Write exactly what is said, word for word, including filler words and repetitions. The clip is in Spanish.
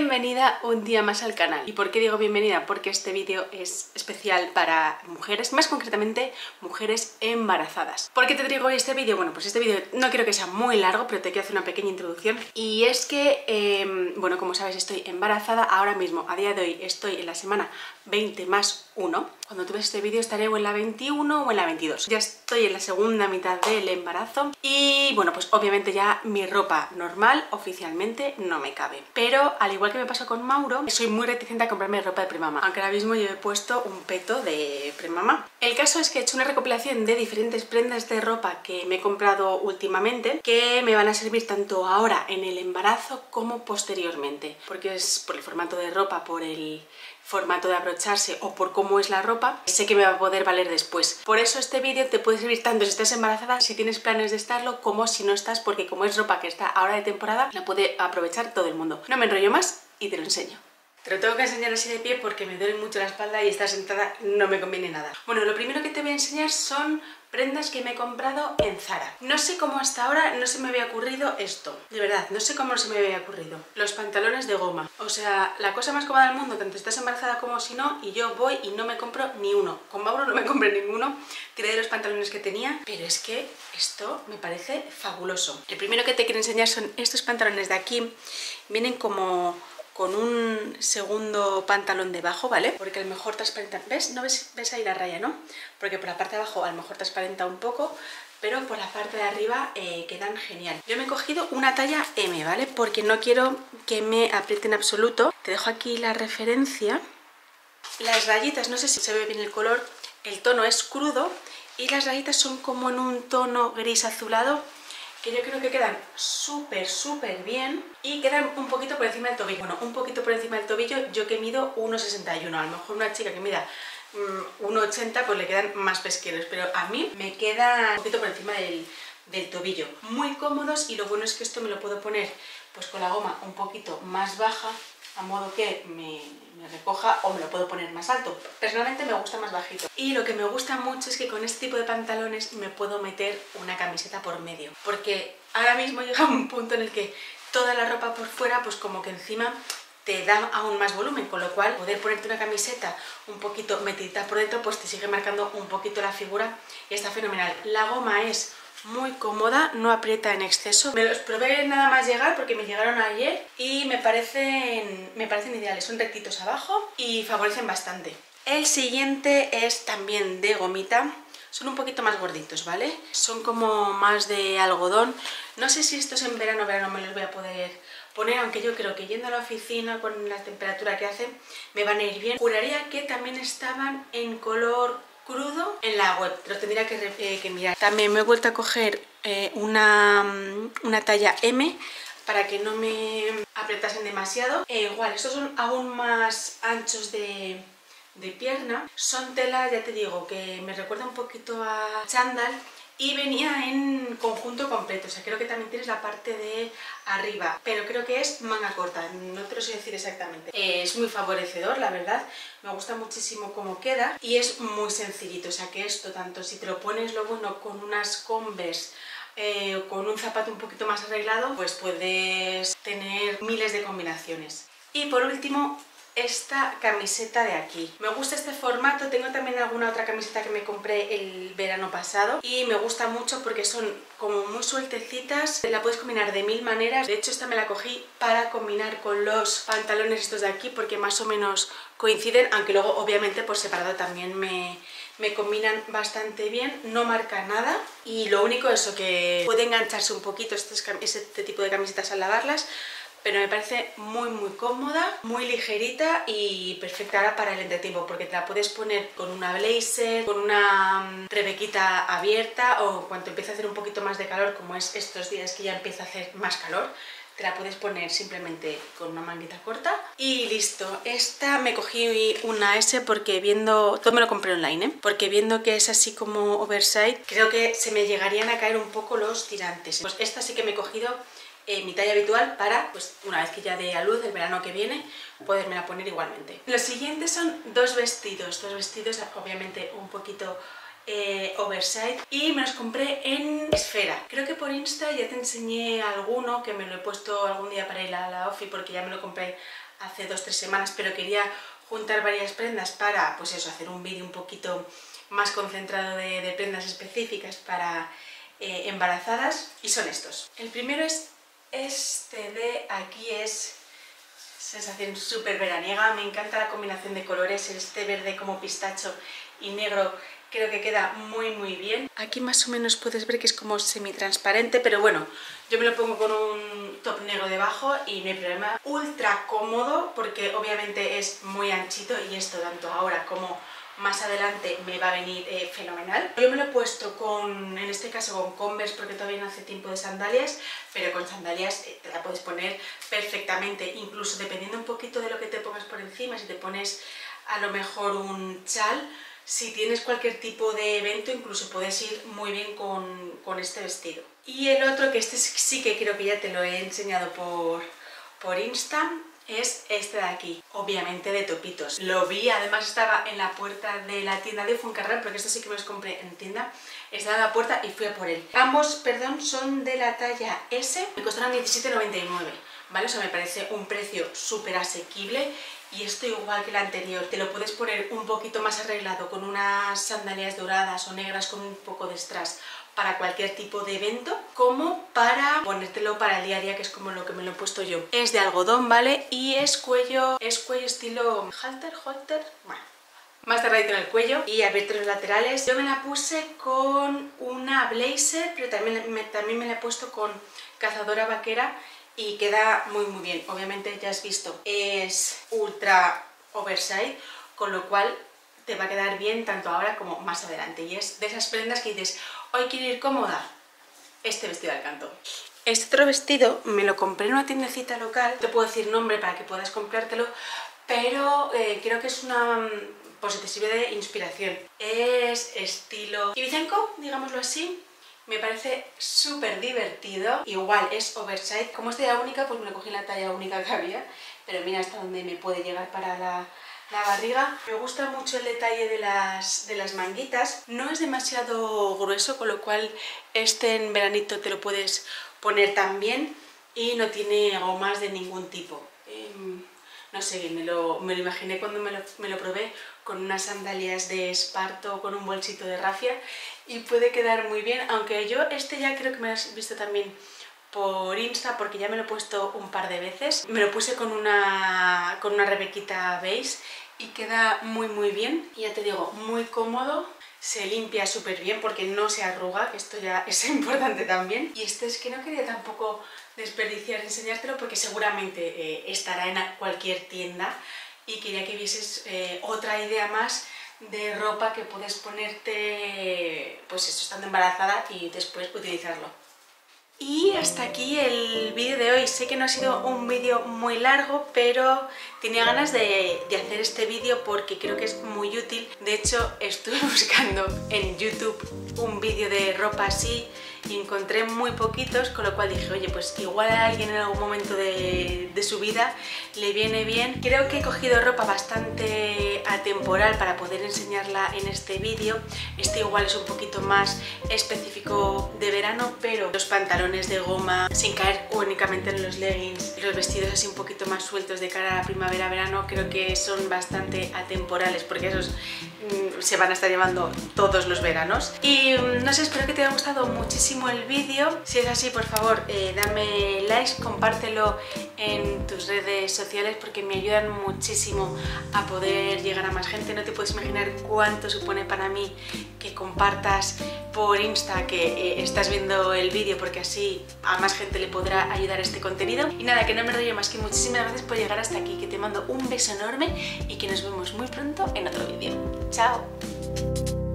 Bienvenida un día más al canal. ¿Y por qué digo bienvenida? Porque este vídeo es especial para mujeres, más concretamente mujeres embarazadas. ¿Por qué te traigo este vídeo? Bueno, pues este vídeo no quiero que sea muy largo, pero te quiero hacer una pequeña introducción. Y es que, eh, bueno, como sabes, estoy embarazada ahora mismo. A día de hoy estoy en la semana veinte más uno. Cuando tú ves este vídeo estaré o en la veintiuno o en la veintidós. Ya estoy en la segunda mitad del embarazo y, bueno, pues obviamente ya mi ropa normal oficialmente no me cabe. Pero al igual que me pasó con Mauro, soy muy reticente a comprarme ropa de premamá, aunque ahora mismo yo he puesto un peto de premamá. El caso es que he hecho una recopilación de diferentes prendas de ropa que me he comprado últimamente, que me van a servir tanto ahora en el embarazo como posteriormente, porque es por el formato de ropa, por el formato de abrocharse o por cómo es la ropa, sé que me va a poder valer después. Por eso este vídeo te puede servir tanto si estás embarazada, si tienes planes de estarlo, como si no estás, porque como es ropa que está ahora de temporada, la puede aprovechar todo el mundo. No me enrollo más y te lo enseño. Te lo tengo que enseñar así de pie porque me duele mucho la espalda y estar sentada no me conviene nada. Bueno, lo primero que te voy a enseñar son prendas que me he comprado en Zara. No sé cómo hasta ahora no se me había ocurrido esto. De verdad, no sé cómo no se me había ocurrido. Los pantalones de goma. O sea, la cosa más cómoda del mundo, tanto si estás embarazada como si no, y yo voy y no me compro ni uno. Con Mauro no me compré ninguno. Tiré de los pantalones que tenía, pero es que esto me parece fabuloso. El primero que te quiero enseñar son estos pantalones de aquí. Vienen como con un segundo pantalón debajo, ¿vale? Porque a lo mejor transparenta, ¿ves? ¿No ves, ves ahí la raya, no? Porque por la parte de abajo a lo mejor transparenta un poco, pero por la parte de arriba eh, quedan genial. Yo me he cogido una talla eme, ¿vale? Porque no quiero que me apriete en absoluto. Te dejo aquí la referencia. Las rayitas, no sé si se ve bien el color, el tono es crudo y las rayitas son como en un tono gris azulado, que yo creo que quedan súper, súper bien y quedan un poquito por encima del tobillo. Bueno, un poquito por encima del tobillo, yo que mido uno sesenta y uno, a lo mejor una chica que mida mmm, uno ochenta pues le quedan más pesqueros, pero a mí me queda un poquito por encima del, del tobillo. Muy cómodos y lo bueno es que esto me lo puedo poner pues con la goma un poquito más baja, a modo que me, me recoja, o me lo puedo poner más alto. Personalmente me gusta más bajito. Y lo que me gusta mucho es que con este tipo de pantalones me puedo meter una camiseta por medio. Porque ahora mismo llega un punto en el que toda la ropa por fuera, pues como que encima te da aún más volumen, con lo cual poder ponerte una camiseta un poquito metidita por dentro, pues te sigue marcando un poquito la figura y está fenomenal. La goma es muy cómoda, no aprieta en exceso. Me los probé nada más llegar porque me llegaron ayer y me parecen, me parecen ideales. Son rectitos abajo y favorecen bastante. El siguiente es también de gomita. Son un poquito más gorditos, ¿vale? Son como más de algodón. No sé si estos en verano, verano me los voy a poder poner, aunque yo creo que yendo a la oficina con la temperatura que hace me van a ir bien. Juraría que también estaban en color crudo en la web, pero tendría que, eh, que mirar. También me he vuelto a coger eh, una, una talla eme para que no me apretasen demasiado. E igual, estos son aún más anchos de, de pierna. Son tela, ya te digo, que me recuerda un poquito a chándal. Y venía en conjunto completo, o sea, creo que también tienes la parte de arriba, pero creo que es manga corta, no te lo sé decir exactamente. Eh, es muy favorecedor, la verdad, me gusta muchísimo cómo queda y es muy sencillito, o sea que esto, tanto si te lo pones lo bueno con unas Converse eh, o con un zapato un poquito más arreglado, pues puedes tener miles de combinaciones. Y por último, esta camiseta de aquí. Me gusta este formato, tengo también alguna otra camiseta que me compré el verano pasado y me gusta mucho porque son como muy sueltecitas, la puedes combinar de mil maneras. De hecho esta me la cogí para combinar con los pantalones estos de aquí porque más o menos coinciden, aunque luego obviamente por separado también me, me combinan bastante bien, no marca nada y lo único es que puede engancharse un poquito este, este tipo de camisetas al lavarlas, pero me parece muy muy cómoda, muy ligerita y perfecta ahora para el entretiempo porque te la puedes poner con una blazer, con una rebequita abierta o cuando empieza a hacer un poquito más de calor, como es estos días que ya empieza a hacer más calor, te la puedes poner simplemente con una manguita corta y listo. Esta me cogí una ese porque viendo, todo me lo compré online, ¿eh? Porque viendo que es así como oversize, creo que se me llegarían a caer un poco los tirantes. Pues esta sí que me he cogido Eh, mi talla habitual para, pues una vez que ya dé a luz el verano que viene, podérmela poner igualmente. Los siguientes son dos vestidos, dos vestidos obviamente un poquito eh, oversize y me los compré en Esfera. Creo que por Insta ya te enseñé alguno que me lo he puesto algún día para ir a la ofi porque ya me lo compré hace dos tres semanas, pero quería juntar varias prendas para, pues eso, hacer un vídeo un poquito más concentrado de, de prendas específicas para eh, embarazadas, y son estos. El primero es este de aquí, es sensación súper veraniega, me encanta la combinación de colores, este verde como pistacho y negro creo que queda muy muy bien. Aquí más o menos puedes ver que es como semi-transparente, pero bueno, yo me lo pongo con un top negro debajo y no hay problema. Ultra cómodo porque obviamente es muy anchito y esto tanto ahora como más adelante me va a venir eh, fenomenal. Yo me lo he puesto con, en este caso con Converse porque todavía no hace tiempo de sandalias, pero con sandalias eh, te la puedes poner perfectamente, incluso dependiendo un poquito de lo que te pongas por encima, si te pones a lo mejor un chal, si tienes cualquier tipo de evento incluso puedes ir muy bien con, con este vestido. Y el otro, que este sí que creo que ya te lo he enseñado por, por Insta, es este de aquí, obviamente de topitos. Lo vi, además estaba en la puerta de la tienda de Fuencarral, porque esto sí que me los compré en tienda. Estaba en la puerta y fui a por él. Ambos, perdón, son de la talla S, me costaron diecisiete noventa y nueve, ¿vale? O sea, me parece un precio súper asequible. Y esto igual que el anterior, te lo puedes poner un poquito más arreglado con unas sandalias doradas o negras con un poco de strass para cualquier tipo de evento, como para ponértelo para el día a día, que es como lo que me lo he puesto yo. Es de algodón, ¿vale? Y es cuello, es cuello estilo halter, halter, bueno, más cerradito en el cuello y abierto los laterales. Yo me la puse con una blazer, pero también me, también me la he puesto con cazadora vaquera y queda muy muy bien. Obviamente ya has visto, es ultra oversize, con lo cual te va a quedar bien tanto ahora como más adelante. Y es de esas prendas que dices, hoy quiero ir cómoda, este vestido al canto. Este otro vestido me lo compré en una tiendecita local, te puedo decir nombre para que puedas comprártelo, pero eh, creo que es una, por si te sirve de inspiración. Es estilo ibicenco, digámoslo así. Me parece súper divertido, igual es oversize. Como es talla única, pues me lo cogí en la talla única que había, pero mira hasta dónde me puede llegar para la, la barriga. Me gusta mucho el detalle de las, de las manguitas, no es demasiado grueso, con lo cual este en veranito te lo puedes poner también y no tiene gomas de ningún tipo. Eh, no sé, me lo, me lo imaginé cuando me lo, me lo probé con unas sandalias de esparto, con un bolsito de rafia, y puede quedar muy bien, aunque yo este ya creo que me lo has visto también por Insta porque ya me lo he puesto un par de veces. Me lo puse con una, con una rebequita beige y queda muy muy bien, y ya te digo, muy cómodo, se limpia súper bien porque no se arruga, que esto ya es importante también. Y este es que no quería tampoco desperdiciar enseñártelo porque seguramente eh, estará en cualquier tienda, y quería que vieses eh, otra idea más de ropa que puedes ponerte, pues eso, estando embarazada y después utilizarlo. Y hasta aquí el vídeo de hoy. Sé que no ha sido un vídeo muy largo, pero tenía ganas de, de hacer este vídeo porque creo que es muy útil. De hecho, estuve buscando en YouTube un vídeo de ropa así y encontré muy poquitos, con lo cual dije, oye, pues igual a alguien en algún momento de, de su vida le viene bien. Creo que he cogido ropa bastante atemporal para poder enseñarla en este vídeo. Este igual es un poquito más específico de verano, pero los pantalones de goma, sin caer únicamente en los leggings, y los vestidos así un poquito más sueltos de cara a primavera-verano, creo que son bastante atemporales, porque esos mmm, se van a estar llevando todos los veranos. Y mmm, no sé, espero que te haya gustado muchísimo el vídeo. Si es así, por favor, eh, dame like, compártelo en tus redes sociales porque me ayudan muchísimo a poder llegar a más gente. No te puedes imaginar cuánto supone para mí que compartas por Insta que eh, estás viendo el vídeo, porque así a más gente le podrá ayudar este contenido. Y nada, que no me rollo más, que muchísimas gracias por llegar hasta aquí, que te mando un beso enorme y que nos vemos muy pronto en otro vídeo. ¡Chao!